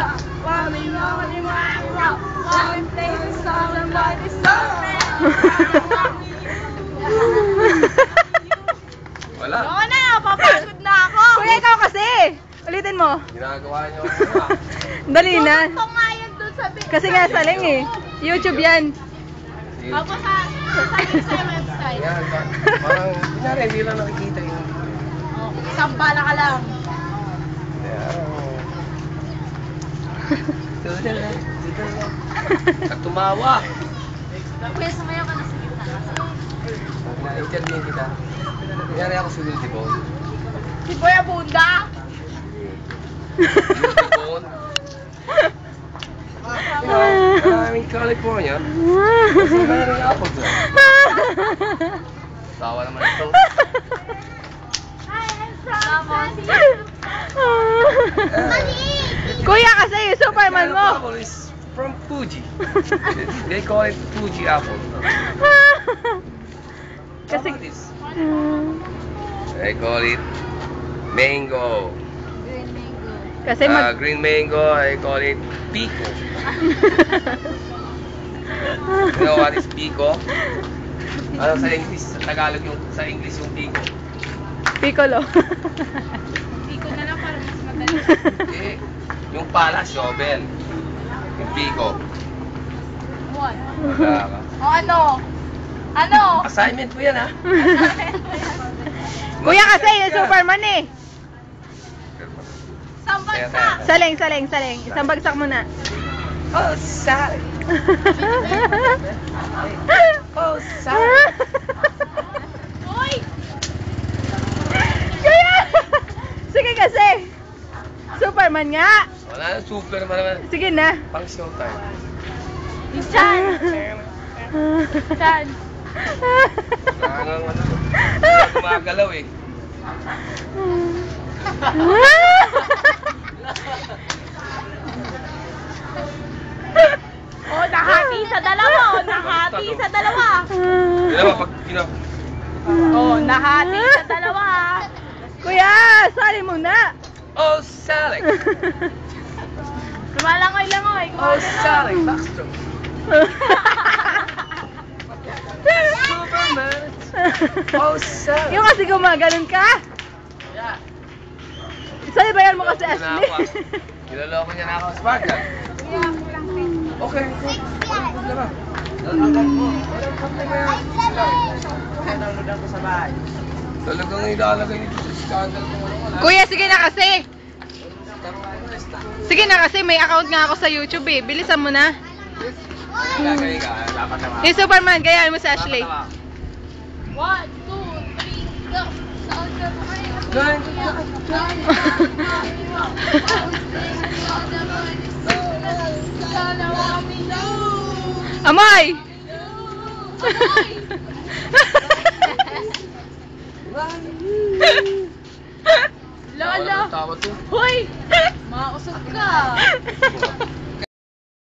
Wala. Oo na, papagod na ako. Kuya, ikaw kasi. Ulitin mo. Ginagawa niyo ako. Dali na. Ito nga yan dun sa Kasi nga saleng eh. YouTube yan. Ako sa website. Yan, parang, kunyari, hindi lang nakikita yun. Isang bala ka lang. At tumawa. Kuya, sumayaw ka na sa gitna. Na-interview kita. Kunyari ako si Wildy Bone. Si Boy Abunda. Wildy Bone. Maraming California. Kasi maraming apple doon. Tawa naman ito. Hi, I'm from Kuya kasi, Superman The mo. apple is from Fuji. They call it Fuji apple. Kasi... How about this? They call it mango. Kasi mag... Green mango, I call it pico. You know what is pico? Ano sa English, sa Tagalog yung sa English yung pico? Piccolo. Iko na lang para mas madali. Eh, yung pala, shovel. Yung pico. What? Wala ka. O ano? Ano? Assignment mo yan, ha? Kuya kasi, yung Superman eh. Sambal Kaya ka. tayo. Saleng, saleng, saleng. Isang bagsak mo na. Oh, sorry. Oh, sorry. Uy! Kuya! Sige kasi. Superman nga. Wala na, Superman naman. Sige na. Pang showtime. Chan! Chan! Ano, gumagalaw eh. Oh, nahati sa dalawa! Oh, nahati sa dalawa! Ginawa pag Oh, nahati sa dalawa! Kuya, sali mo na. Oh, saleng. Lumalangoy-langoy! Oh, saleng. Backstroke. Superman. Oh, saleng. Yung kasi gumaganon ka. Sali bayan mo kasi Ashley. Niloloko niya na ako. Sparkle. Okay. Walang problema. Lalagyan mo. Walang problema yan. Nanonood ako sa bahay. Talagang ilalagay nito sa scandal kung ano. Kuya, sige na kasi. Sige na kasi, may account nga ako sa YouTube eh. Bilisan mo na. Gagawin ka. Dapat naman. Yung Superman, gayaan mo sa Ashley. 1, 2, 3, go! Amoy! Lolo! Tawa to. Hoy! Mausap ka!